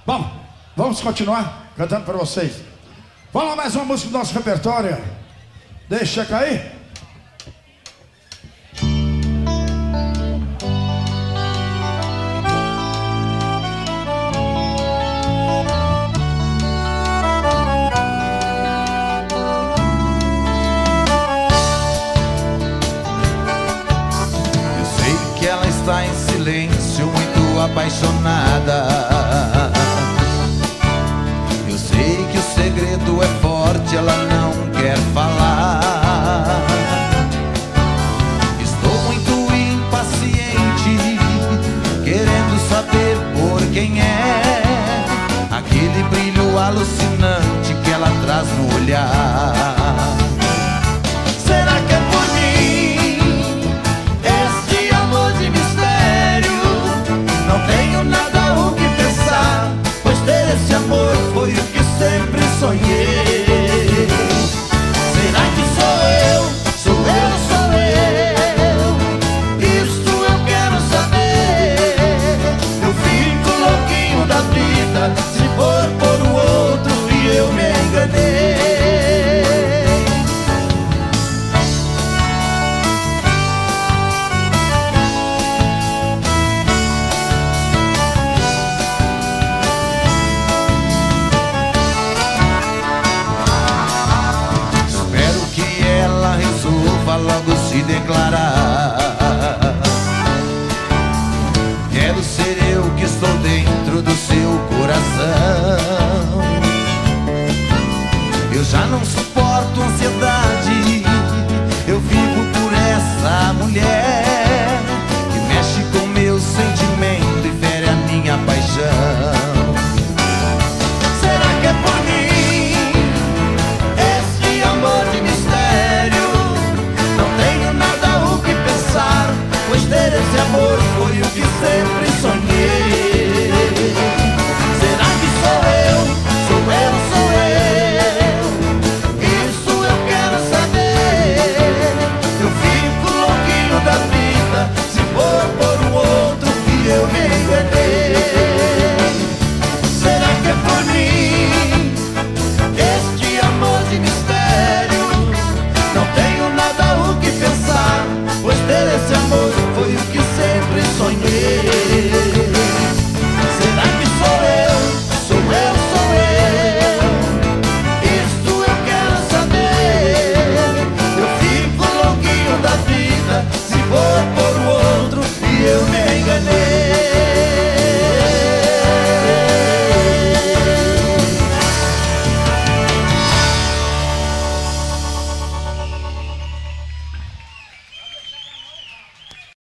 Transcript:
Bom, vamos continuar cantando para vocês. Vamos lá, mais uma música do nosso repertório. Deixa cair. Ela está em silêncio, muito apaixonada. Eu sei que o segredo é forte, ela não quer falar. Estou muito impaciente, querendo saber por quem é aquele brilho alucinante que ela traz no olhar. Será que é por mim? Não tenho nada o que pensar, pois ter esse amor foi o que sempre sonhei. Será que sou eu? Sou eu, sou eu? Isso eu quero saber. Eu fico louquinho da vida se for por um outro e eu me enganei. Logo se declarar. Quero ser eu que estou dentro do seu coração.